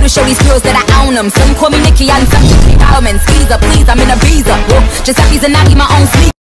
to show these girls that I own them. Some call me Nicki and some call me Bauman. Skeezer, please, I'm in a visa. Whoa, just happy to not be my own sleep.